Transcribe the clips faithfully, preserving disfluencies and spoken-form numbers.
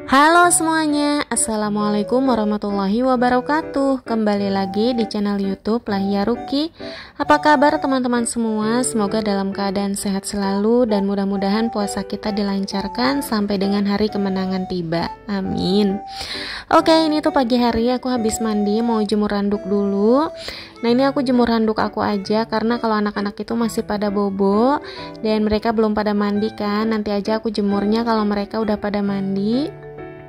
Halo semuanya, Assalamualaikum warahmatullahi wabarakatuh. Kembali lagi di channel YouTube Lahia Ruki. Apa kabar teman-teman semua? Semoga dalam keadaan sehat selalu dan mudah-mudahan puasa kita dilancarkan sampai dengan hari kemenangan tiba. Amin. Oke, ini tuh pagi hari aku habis mandi, mau jemur handuk dulu. Nah, ini aku jemur handuk aku aja karena kalau anak-anak itu masih pada bobo dan mereka belum pada mandi kan. Nanti aja aku jemurnya kalau mereka udah pada mandi.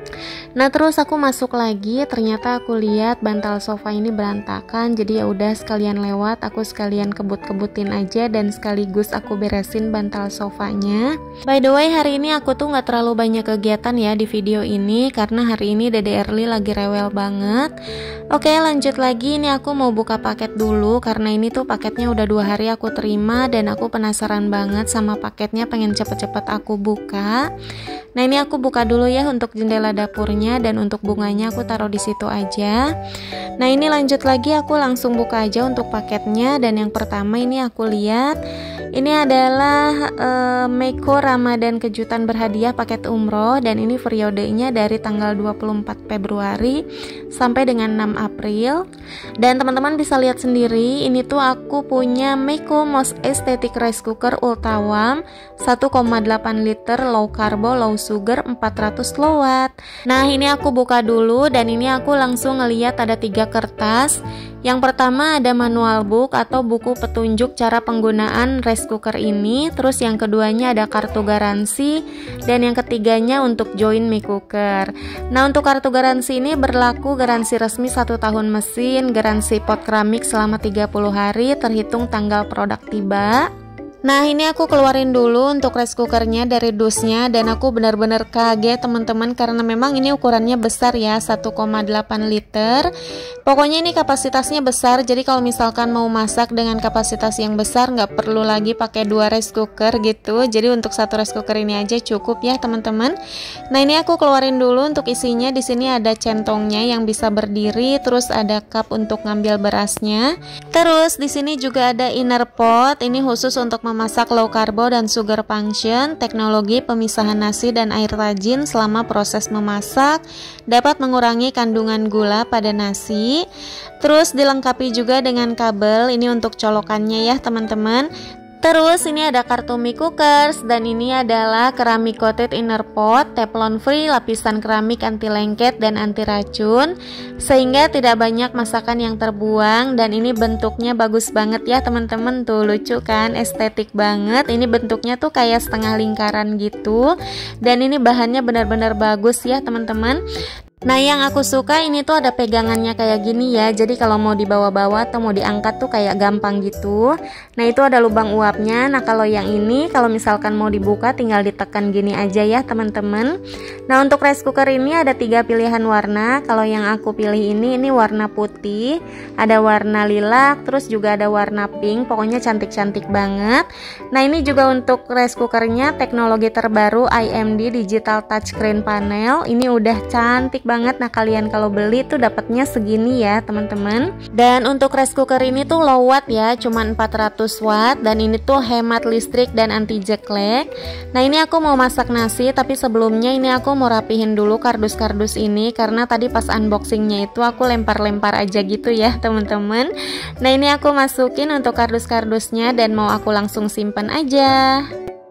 Nah, terus aku masuk lagi, ternyata aku lihat bantal sofa ini berantakan. Jadi ya udah sekalian lewat, aku sekalian kebut-kebutin aja dan sekaligus aku beresin bantal sofanya. By the way, hari ini aku tuh nggak terlalu banyak kegiatan ya di video ini karena hari ini Dede Erli lagi rewel banget. Oke, lanjut lagi. Ini aku mau buka paket dulu karena ini tuh paketnya udah dua hari aku terima dan aku penasaran banget sama paketnya, pengen cepet-cepet aku buka. Nah, ini aku buka dulu ya untuk jendela dapurnya dan untuk bunganya aku taruh di situ aja. Nah, ini lanjut lagi aku langsung buka aja untuk paketnya dan yang pertama ini aku lihat ini adalah uh, Meiko Ramadan kejutan berhadiah paket umroh dan ini periodenya dari tanggal dua puluh empat Februari sampai dengan enam April. Dan teman-teman bisa lihat sendiri, ini tuh aku punya Meiko Most Aesthetic Rice Cooker Ultra Warm satu koma delapan liter low carbo low sugar empat ratus watt. Nah, ini aku buka dulu dan ini aku langsung ngeliat ada tiga kertas. Yang pertama ada manual book atau buku petunjuk cara penggunaan rice cooker ini. Terus yang keduanya ada kartu garansi dan yang ketiganya untuk join mie cooker. Nah, untuk kartu garansi ini berlaku garansi resmi satu tahun mesin, garansi pot keramik selama tiga puluh hari terhitung tanggal produk tiba. Nah, ini aku keluarin dulu untuk rice cookernya dari dusnya dan aku benar-benar kaget teman-teman karena memang ini ukurannya besar ya, satu koma delapan liter. Pokoknya ini kapasitasnya besar, jadi kalau misalkan mau masak dengan kapasitas yang besar nggak perlu lagi pakai dua rice cooker gitu. Jadi untuk satu rice cooker ini aja cukup ya teman-teman. Nah, ini aku keluarin dulu untuk isinya. Di sini ada centongnya yang bisa berdiri, terus ada cup untuk ngambil berasnya. Terus di sini juga ada inner pot, ini khusus untuk memasak low carbo dan sugar function. Teknologi pemisahan nasi dan air rajin selama proses memasak dapat mengurangi kandungan gula pada nasi. Terus dilengkapi juga dengan kabel, ini untuk colokannya ya teman-teman. Terus ini ada kartu mie cookers dan ini adalah keramik coated inner pot, teflon free, lapisan keramik anti lengket dan anti racun sehingga tidak banyak masakan yang terbuang. Dan ini bentuknya bagus banget ya teman-teman, tuh lucu kan, estetik banget. Ini bentuknya tuh kayak setengah lingkaran gitu dan ini bahannya benar-benar bagus ya teman-teman. Nah, yang aku suka ini tuh ada pegangannya kayak gini ya. Jadi kalau mau dibawa-bawa atau mau diangkat tuh kayak gampang gitu. Nah, itu ada lubang uapnya. Nah, kalau yang ini kalau misalkan mau dibuka tinggal ditekan gini aja ya teman-teman. Nah, untuk rice cooker ini ada tiga pilihan warna. Kalau yang aku pilih ini ini warna putih, ada warna lilac, terus juga ada warna pink. Pokoknya cantik-cantik banget. Nah, ini juga untuk rice cookernya teknologi terbaru I M D Digital Touchscreen Panel. Ini udah cantik banget. Nah, kalian kalau beli tuh dapatnya segini ya teman-teman. Dan untuk rice cooker ini tuh low watt ya, cuma empat ratus watt dan ini tuh hemat listrik dan anti jet lag. Nah, ini aku mau masak nasi tapi sebelumnya ini aku mau rapihin dulu kardus-kardus ini karena tadi pas unboxingnya itu aku lempar-lempar aja gitu ya teman-teman. Nah, ini aku masukin untuk kardus-kardusnya dan mau aku langsung simpen aja.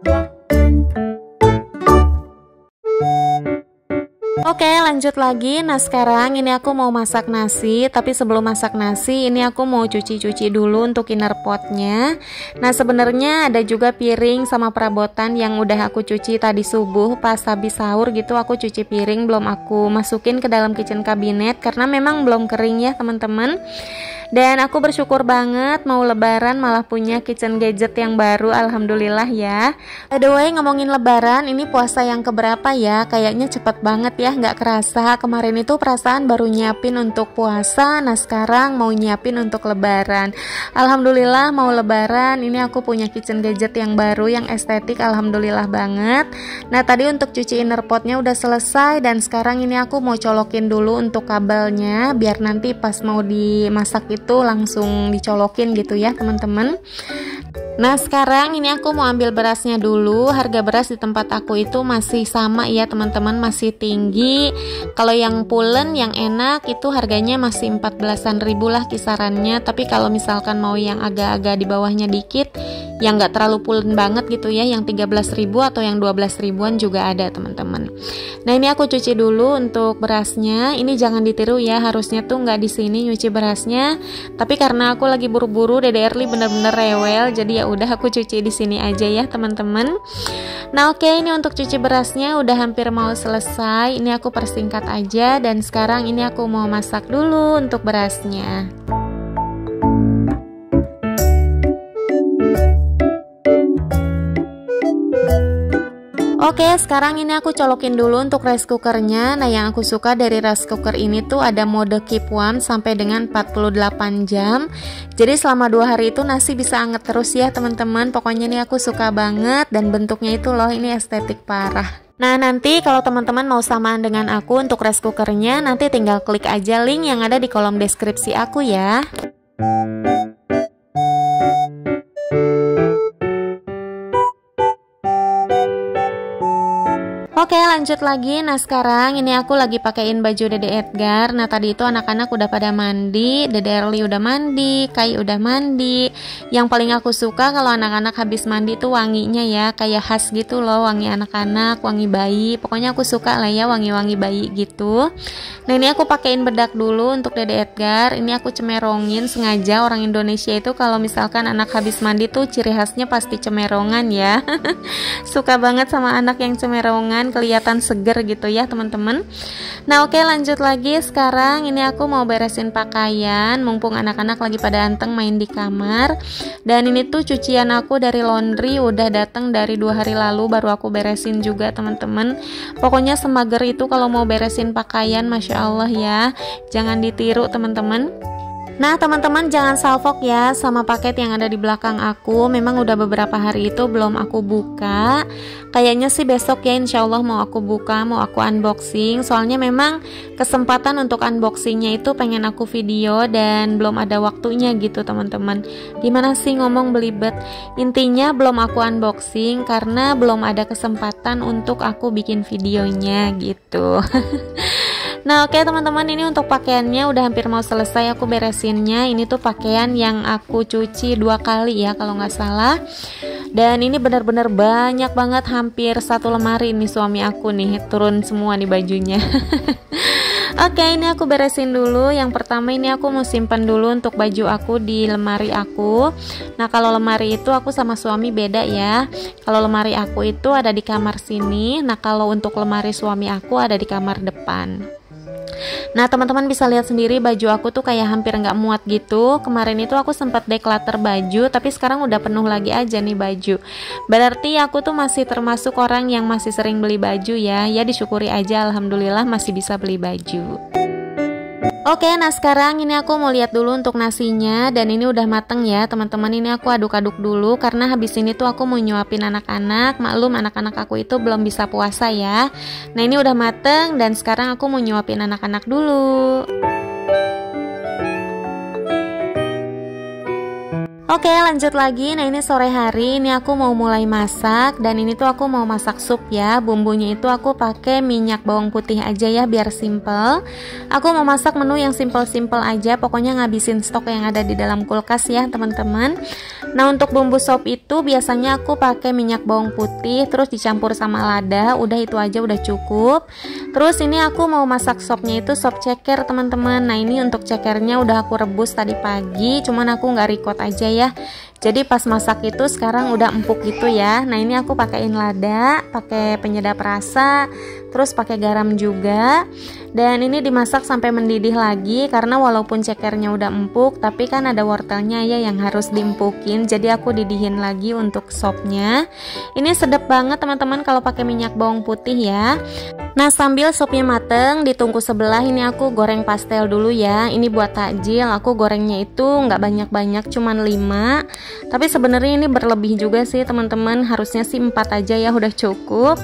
Oke, lanjut lagi. Nah, sekarang ini aku mau masak nasi, tapi sebelum masak nasi ini aku mau cuci-cuci dulu untuk inner potnya. Nah, sebenarnya ada juga piring sama perabotan yang udah aku cuci tadi subuh pas habis sahur gitu. Aku cuci piring, belum aku masukin ke dalam kitchen cabinet karena memang belum kering ya teman-teman. Dan aku bersyukur banget mau lebaran malah punya kitchen gadget yang baru, alhamdulillah ya. By the way, ngomongin lebaran, ini puasa yang keberapa ya? Kayaknya cepet banget ya, nggak kerasa. Kemarin itu perasaan baru nyiapin untuk puasa, nah sekarang mau nyiapin untuk lebaran. Alhamdulillah mau lebaran, ini aku punya kitchen gadget yang baru, yang estetik, alhamdulillah banget. Nah, tadi untuk cuci inner potnya udah selesai dan sekarang ini aku mau colokin dulu untuk kabelnya biar nanti pas mau dimasak itu langsung dicolokin gitu ya teman-teman. Nah, sekarang ini aku mau ambil berasnya dulu. Harga beras di tempat aku itu masih sama ya teman-teman, masih tinggi. Jadi kalau yang pulen yang enak itu harganya masih empat belasan ribu lah kisarannya. Tapi kalau misalkan mau yang agak-agak di bawahnya dikit, yang nggak terlalu pulen banget gitu ya, yang tiga belas ribu atau yang dua belas ribuan juga ada teman-teman. Nah ini aku cuci dulu untuk berasnya. Ini jangan ditiru ya, harusnya tuh nggak di sini nyuci berasnya. Tapi karena aku lagi buru-buru, Dede Erli bener-bener rewel, jadi ya udah aku cuci di sini aja ya teman-teman. Nah oke, ini untuk cuci berasnya udah hampir mau selesai. Ini aku persingkat aja, dan sekarang ini aku mau masak dulu untuk berasnya. Oke, sekarang ini aku colokin dulu untuk rice cookernya. Nah yang aku suka dari rice cooker ini tuh ada mode keep warm sampai dengan empat puluh delapan jam. Jadi selama dua hari itu nasi bisa anget terus ya teman-teman. Pokoknya nih aku suka banget, dan bentuknya itu loh, ini estetik parah. Nah nanti kalau teman-teman mau samaan dengan aku untuk rice cookernya, nanti tinggal klik aja link yang ada di kolom deskripsi aku ya. Oke, lanjut lagi. Nah sekarang ini aku lagi pakein baju Dede Edgar. Nah tadi itu anak-anak udah pada mandi, Dede Erli udah mandi, Kai udah mandi. Yang paling aku suka kalau anak-anak habis mandi tuh wanginya ya, kayak khas gitu loh, wangi anak-anak, wangi bayi. Pokoknya aku suka lah ya wangi-wangi bayi gitu. Nah ini aku pakein bedak dulu untuk Dede Edgar. Ini aku cemerongin sengaja, orang Indonesia itu kalau misalkan anak habis mandi tuh ciri khasnya pasti cemerongan ya. Suka banget sama anak yang cemerongan, kelihatan seger gitu ya teman-teman. Nah oke, lanjut lagi. Sekarang ini aku mau beresin pakaian, mumpung anak-anak lagi pada anteng main di kamar. Dan ini tuh cucian aku dari laundry udah datang dari dua hari lalu, baru aku beresin juga teman-teman. Pokoknya semager itu kalau mau beresin pakaian, masya Allah ya, jangan ditiru teman-teman. Nah teman-teman jangan salfok ya sama paket yang ada di belakang aku. Memang udah beberapa hari itu belum aku buka. Kayaknya sih besok ya insya Allah mau aku buka, mau aku unboxing. Soalnya memang kesempatan untuk unboxingnya itu pengen aku video dan belum ada waktunya gitu teman-teman. Gimana sih ngomong belibet. Intinya belum aku unboxing karena belum ada kesempatan untuk aku bikin videonya gitu. Nah oke teman-teman, ini untuk pakaiannya udah hampir mau selesai aku beresinnya. Ini tuh pakaian yang aku cuci dua kali ya kalau nggak salah. Dan ini benar-benar banyak banget, hampir satu lemari ini suami aku nih, turun semua nih bajunya. Oke, ini aku beresin dulu. Yang pertama ini aku mau simpan dulu untuk baju aku di lemari aku. Nah kalau lemari itu aku sama suami beda ya. Kalau lemari aku itu ada di kamar sini. Nah kalau untuk lemari suami aku ada di kamar depan. Nah teman-teman bisa lihat sendiri baju aku tuh kayak hampir nggak muat gitu. Kemarin itu aku sempat declutter baju, tapi sekarang udah penuh lagi aja nih baju. Berarti aku tuh masih termasuk orang yang masih sering beli baju ya. Ya disyukuri aja, alhamdulillah masih bisa beli baju. Oke, nah sekarang ini aku mau lihat dulu untuk nasinya. Dan ini udah mateng ya teman-teman. Ini aku aduk-aduk dulu karena habis ini tuh aku mau nyuapin anak-anak. Maklum anak-anak aku itu belum bisa puasa ya. Nah ini udah mateng dan sekarang aku mau nyuapin anak-anak dulu. Oke lanjut lagi. Nah ini sore hari, ini aku mau mulai masak. Dan ini tuh aku mau masak sup ya. Bumbunya itu aku pakai minyak bawang putih aja ya biar simple. Aku mau masak menu yang simple-simple aja. Pokoknya ngabisin stok yang ada di dalam kulkas ya teman-teman. Nah untuk bumbu sop itu biasanya aku pakai minyak bawang putih, terus dicampur sama lada. Udah itu aja udah cukup. Terus ini aku mau masak sopnya itu sop ceker teman-teman. Nah ini untuk cekernya udah aku rebus tadi pagi. Cuman aku nggak record aja ya. Ya. Jadi pas masak itu sekarang udah empuk gitu ya. Nah ini aku pakein lada, pakai penyedap rasa, terus pakai garam juga. Dan ini dimasak sampai mendidih lagi karena walaupun cekernya udah empuk, tapi kan ada wortelnya ya yang harus diempukin. Jadi aku didihin lagi untuk sopnya. Ini sedap banget teman-teman kalau pakai minyak bawang putih ya. Nah sambil sopnya mateng, di tungku sebelah ini aku goreng pastel dulu ya. Ini buat takjil, aku gorengnya itu nggak banyak-banyak, cuman lima. Tapi sebenarnya ini berlebih juga sih teman-teman, harusnya sih empat aja ya udah cukup.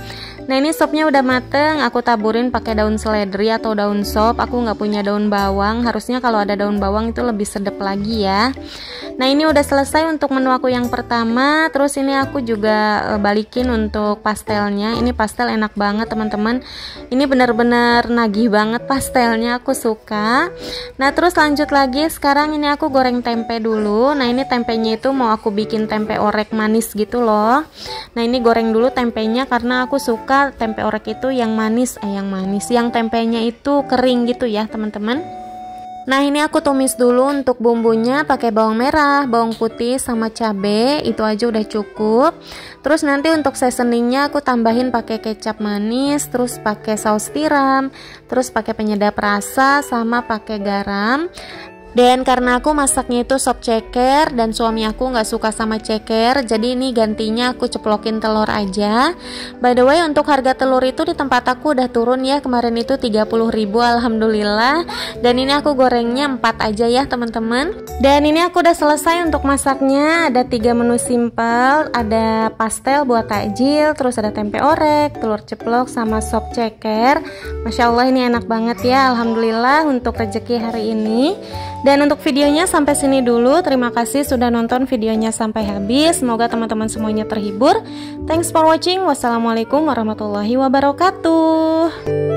Nah ini sopnya udah mateng, aku taburin pakai daun seledri atau daun sop. Aku nggak punya daun bawang, harusnya kalau ada daun bawang itu lebih sedap lagi ya. Nah ini udah selesai untuk menu aku yang pertama. Terus ini aku juga e, balikin untuk pastelnya. Ini pastel enak banget teman-teman. Ini bener-bener nagih banget pastelnya, aku suka. Nah terus lanjut lagi, sekarang ini aku goreng tempe dulu. Nah ini tempenya itu mau aku bikin tempe orek manis gitu loh. Nah ini goreng dulu tempenya karena aku suka tempe orek itu yang manis, eh yang manis, yang tempenya itu kering gitu ya teman-teman. Nah ini aku tumis dulu untuk bumbunya pakai bawang merah, bawang putih sama cabai, itu aja udah cukup. Terus nanti untuk seasoningnya aku tambahin pakai kecap manis, terus pakai saus tiram, terus pakai penyedap rasa sama pakai garam. Dan karena aku masaknya itu sop ceker dan suami aku nggak suka sama ceker, jadi ini gantinya aku ceplokin telur aja. By the way, untuk harga telur itu di tempat aku udah turun ya, kemarin itu tiga puluh ribu alhamdulillah. Dan ini aku gorengnya empat aja ya teman-teman. Dan ini aku udah selesai untuk masaknya. Ada tiga menu simple, ada pastel buat takjil, terus ada tempe orek, telur ceplok sama sop ceker. Masya Allah ini enak banget ya, alhamdulillah untuk rezeki hari ini. Dan untuk videonya sampai sini dulu. Terima kasih sudah nonton videonya sampai habis. Semoga teman-teman semuanya terhibur. Thanks for watching. Wassalamualaikum warahmatullahi wabarakatuh.